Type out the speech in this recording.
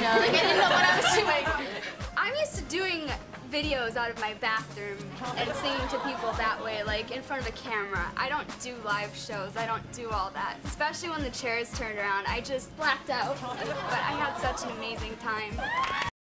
you know, like I didn't know what I was doing. I'm used to doing videos out of my bathroom and singing to people that way, like in front of a camera. I don't do live shows. I don't do all that. Especially when the chairs turned around, I just blacked out. But I had such an amazing time.